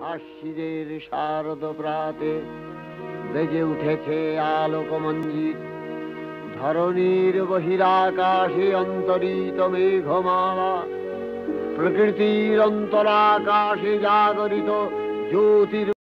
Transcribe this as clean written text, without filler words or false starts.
আশ্বিনের শারদ প্রাতে বেজে উঠেছে আলোকমঞ্জিত। ধরণীর বহিরাকাশে অন্তরিত মেঘমালা, প্রকৃতির অন্তরাকাশে জাগরিত জ্যোতির